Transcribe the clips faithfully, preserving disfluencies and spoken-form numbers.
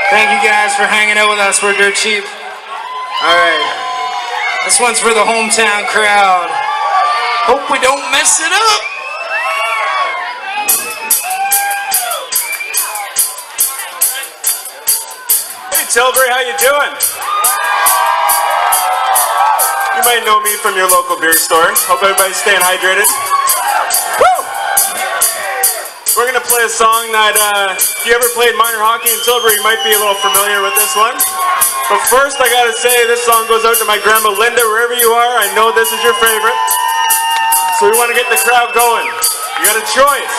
Thank you guys for hanging out with us. We're Dirt Cheap. Alright. This one's for the hometown crowd. Hope we don't mess it up. Hey Tilbury, how you doing? You might know me from your local beer store. Hope everybody's staying hydrated. Woo! We're gonna play a song that, uh, if you ever played minor hockey in Tilbury, you might be a little familiar with this one. But first, I gotta say, this song goes out to my grandma Linda, wherever you are. I know this is your favorite. So we want to get the crowd going. You got a choice.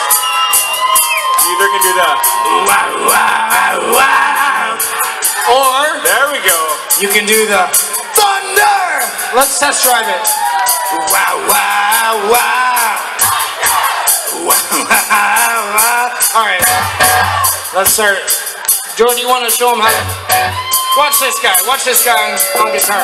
You either can do that. Wow, wow, wow. Or, there we go. You can do the thunder. Let's test drive it. Wow, wow, wow. Wow, wow, wow. All right, let's start. Jordan, you want to show them how to... Watch this guy. Watch this guy on, on guitar.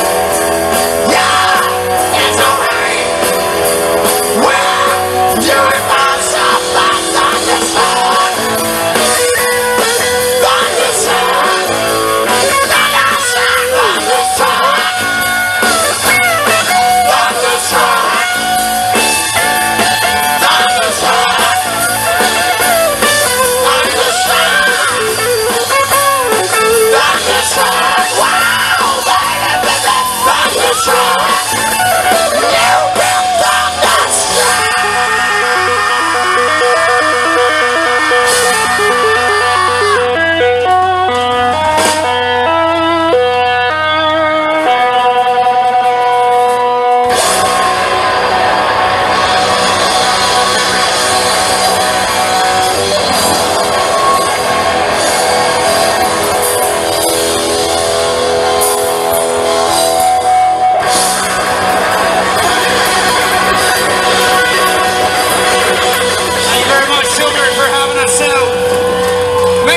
Yeah.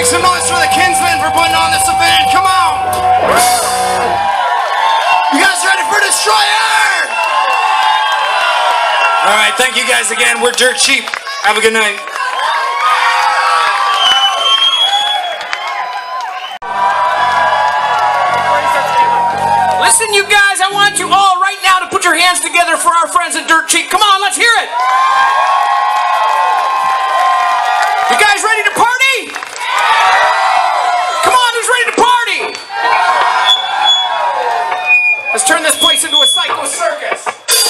some noise for the Kinsmen for putting on this event. Come on. You guys ready for Destroyer? All right, thank you guys again. We're Dirt Cheap. Have a good night. Listen, you guys, I want you all right now to put your hands together for our friends at Dirt Cheap. Come on, let's hear it. You guys ready to party? Come on, who's ready to party? Let's turn this place into a psycho circus.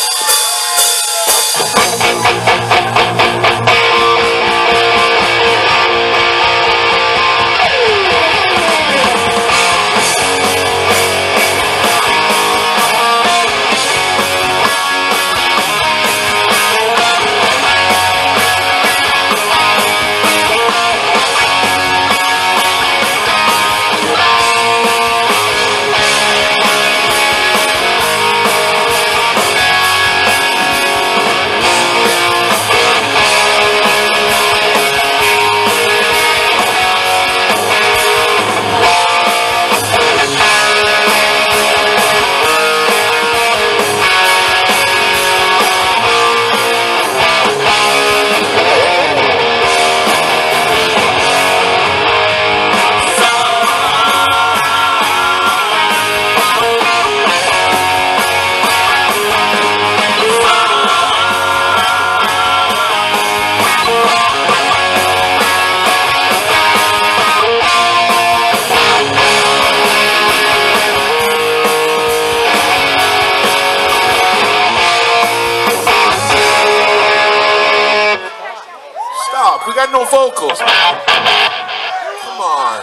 We got no vocals. Come on.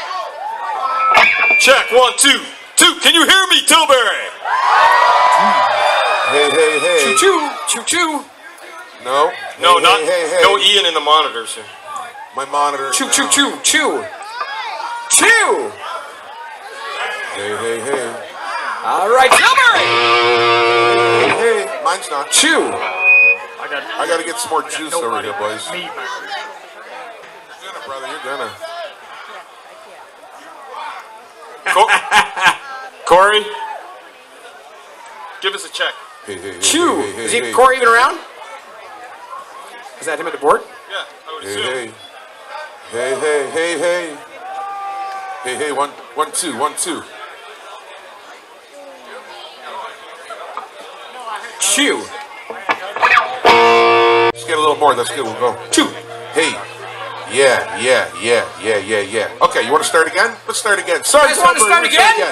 Check, one, two, two. Can you hear me, Tilbury? Hey, hey, hey. Choo-choo, choo-choo. No. No, hey, not, hey, hey, hey. no Ian in the monitor, sir. My monitor. Choo, no. choo, choo, choo. Chew. Hey, hey, hey. All right, Tilbury. Hey, hey. Mine's not. Chew. I gotta get some more juice over here, boys. You're gonna, brother. You're gonna. Co- Corey, give us a check. Hey, hey, hey, Chew. hey, hey, Is he, hey. Corey even around? Is that him at the board? Yeah, I would Hey, assume. hey. Hey, hey, hey, hey. Hey, hey, one, one, two, one, two. Chew. Just get a little more. That's good. We'll go. Chew. Hey. Yeah, yeah, yeah, yeah, yeah, yeah. Okay, you want to start again? Let's start again. Sorry, You guys want to Tilbury, start we're again?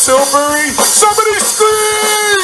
Tilbury. Somebody scream!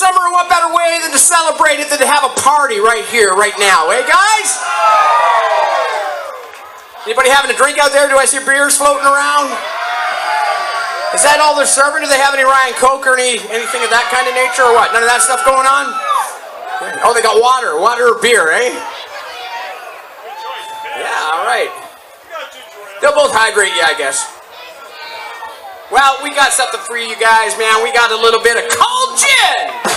summer, what better way than to celebrate it than to have a party right here, right now, eh, guys? Anybody having a drink out there? Do I see beers floating around? Is that all they're serving? Do they have any Ryan Coke or any anything of that kind of nature, or what? None of that stuff going on? Oh, they got water. Water or beer, eh? Yeah, all right. They'll both hydrate you, I guess. Well, we got something for you guys, man. We got a little bit of cold gin.